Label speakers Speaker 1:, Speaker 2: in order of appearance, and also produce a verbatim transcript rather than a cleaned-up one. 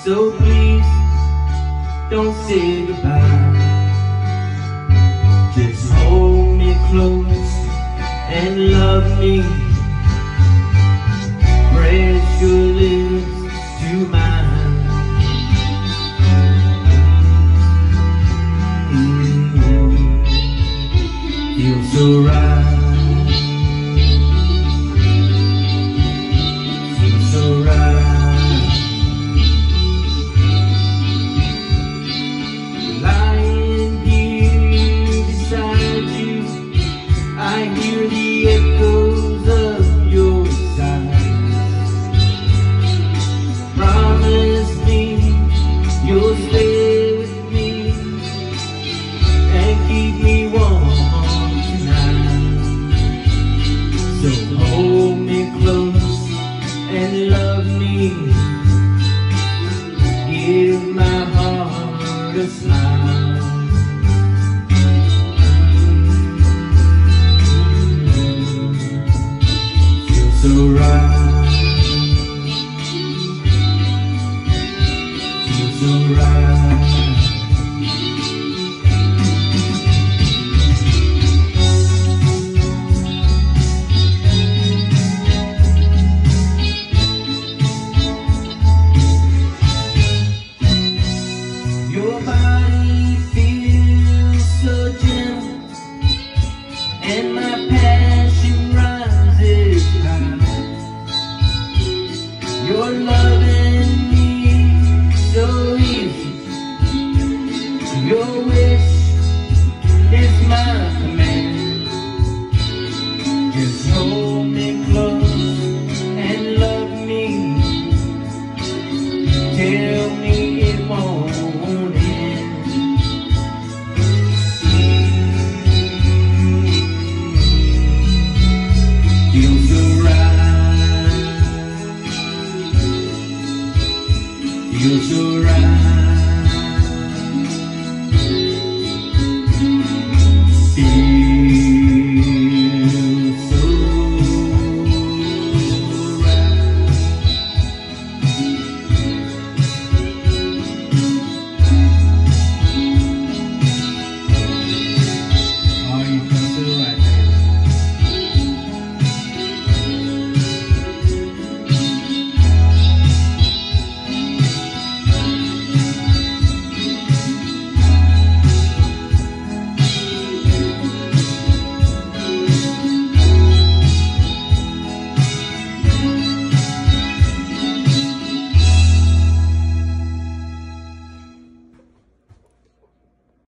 Speaker 1: So please don't say goodbye. Just hold me close and love me. Press your lips to mine. Mm-hmm. Feels so right. Feels so right. I hear the echoes of your sighs. Promise me you'll stay with me and keep me warm tonight. So hold me close and love me. Give my heart a smile. So right, feels so right. Your body feels so gentle, and my passion rises high. You're loving me so easy. Your wish is my command. Just hold me close and love me. Tell me it won't end. Feels so right. Feels so right.